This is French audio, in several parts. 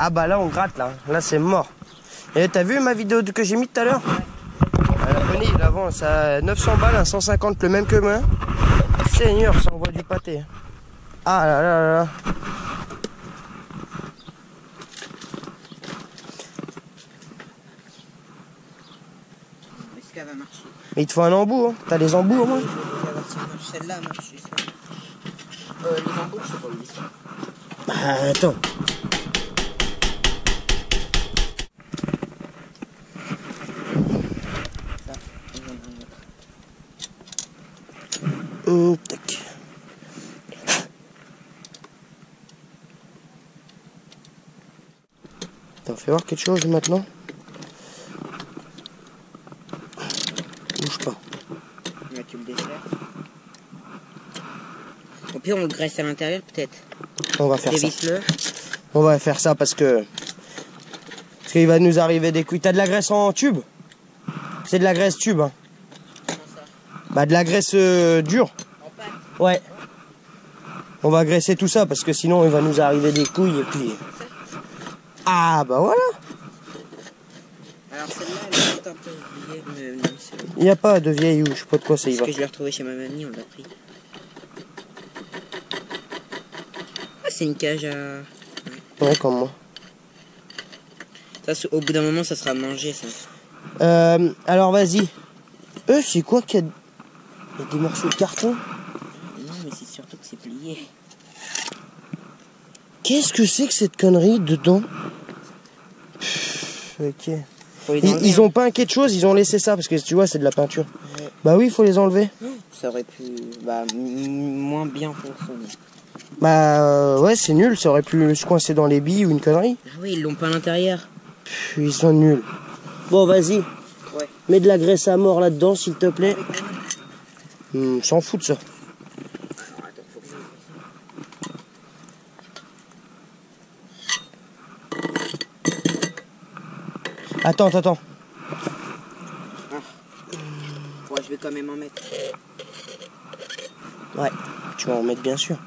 Ah bah là on gratte là. Là c'est mort. Et t'as vu ma vidéo que j'ai mis tout à l'heure? Abonné, il avance à 900 balles, à 150 le même que moi. Seigneur, ça envoie du pâté. Ah là là là là. Est-ce qu'elle va marcher? Mais il te faut un embout, hein. T'as les embouts au moins? Celle-là marche. Les embouts, je sais pas où ils sont. Bah attends. Tac. T'en fais voir quelque chose maintenant? Bouge pas. Là, tu le desserres. Au pire, on le graisse à l'intérieur, peut-être. On va faire ça. Dévisse-le. On va faire ça parce qu'il va nous arriver des couilles. T'as de la graisse en tube? C'est de la graisse tube, hein. Comment ça? Bah de la graisse dure. En pâte? Ouais. On va graisser tout ça parce que sinon il va nous arriver des couilles et puis... Ah bah voilà. Alors celle-là, elle est peut-être un peu vieille, mais non, c'est bon. Il n'y a pas de vieille ou je sais pas de quoi ça y Parce va. que je l'ai retrouvé chez ma mamie, on l'a pris. Ah, c'est une cage à... Ouais, comme moi. Ça, au bout d'un moment, ça sera mangé, ça. Alors vas-y. C'est quoi qu'il y a... Il y a des morceaux de carton? Non, mais c'est surtout que c'est plié. Qu'est-ce que c'est que cette connerie dedans? Ok. Ils ont peint quelque chose, ils ont laissé ça parce que tu vois c'est de la peinture. Ouais. Bah oui, il faut les enlever. Ça aurait pu moins bien fonctionner. Bah ouais, c'est nul, ça aurait pu se coincer dans les billes ou une connerie. Ah oui, ils l'ont pas à l'intérieur. Ils sont nuls. Bon, vas-y. Ouais. Mets de la graisse à mort là-dedans, s'il te plaît. S'en fout de ça. Attends. Ouais, je vais quand même en mettre. Ouais, tu vas en mettre bien sûr.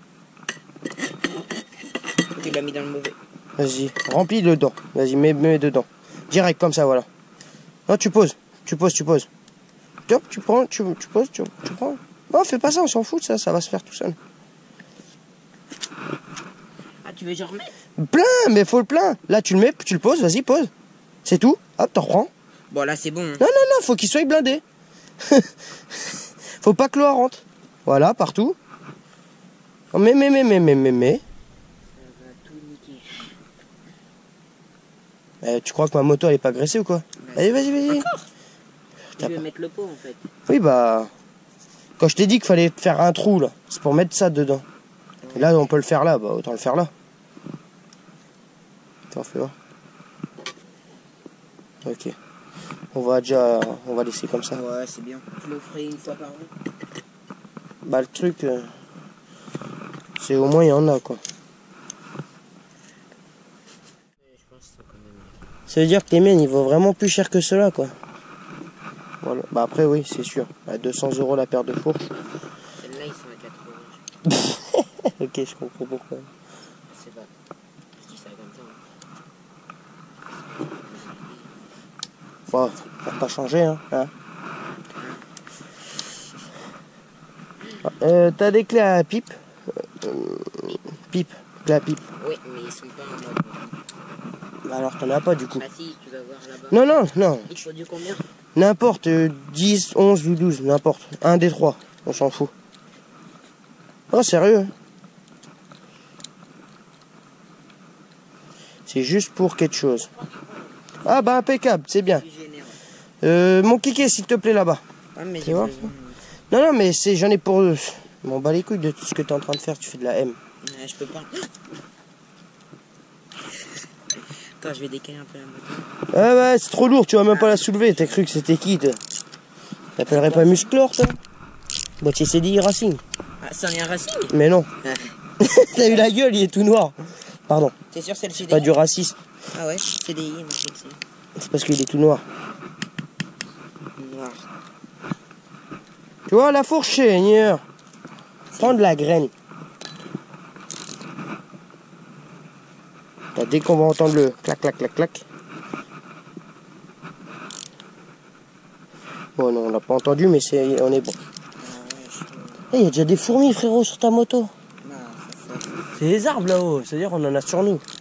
Tu l'as mis dans le mauvais. Vas-y, remplis dedans. Vas-y, mets dedans. Direct comme ça, voilà. Non, tu poses. Hop, tu prends, tu poses, tu prends. Non, fais pas ça, on s'en fout de ça, ça va se faire tout seul. Ah, tu veux que j'en remette? Plein, mais faut le plein. Là, tu le mets, tu le poses, vas-y, pose. C'est tout. Hop, t'en reprends. Bon, là, c'est bon. Hein. Non, faut qu'il soit blindé. Faut pas que l'eau rentre. Voilà, partout. Mais. Ça va tout niquer. Tu crois que ma moto elle est pas graissée ou quoi? Allez, vas-y. Encore? Je vais mettre le pot, en fait. Oui, bah... Quand je t'ai dit qu'il fallait faire un trou, là, c'est pour mettre ça dedans. Et là, on peut le faire là, bah autant le faire là. T'en fais voir. Ok. On va laisser comme ça. Ouais, c'est bien. Je le ferai une fois par an. Bah le truc, c'est au moins il y en a quoi. Je pense que c'est quand même... Ça veut dire que les miennes, ils vaut vraiment plus cher que ceux-là quoi. Voilà. Bah après oui, c'est sûr. À 200 € la paire de fours. Celles-là, ils sont à 80. Ok, je comprends pourquoi. C'est pas... Je dis ça comme ça. Faut pas changer hein. T'as des clés à pipe? Clés à pipe. Oui, mais ils sont pas en mode... Alors t'en as pas du coup. Ah si, tu vas voir là-bas. Non. Il faut du combien? N'importe, 10, 11 ou 12, n'importe. Un des trois, on s'en fout. Oh, sérieux hein. C'est juste pour quelque chose. Ah bah impeccable, c'est bien. Mon kiki, s'il te plaît, là-bas. Ah, mais Tu vois? Non, mais j'en ai pour... Bon, bah les couilles de tout ce que t'es en train de faire, tu fais de la M. Je peux pas. Attends, je vais décaler un peu la moto. Ah bah c'est trop lourd, tu vas même pas la soulever. T'as cru que c'était qui, toi? T'appellerais pas Musclor, toi? Boîtier CDI Racing. Ah, c'en est un Racing? Mais non. T'as eu la gueule, il est tout noir. Pardon. T'es sûr c'est le CDI? Pas du racisme. Ah ouais, CDI, moi je sais que c'est. C'est parce qu'il est tout noir. Noir. Tu vois, la fourche, Seigneur. Prends de la graine. Là, dès qu'on va entendre le clac, clac, clac, clac. Bon, non, on l'a pas entendu, mais on est bon. Il y a déjà des fourmis, frérot, sur ta moto. C'est les arbres là-haut, c'est-à-dire on en a sur nous.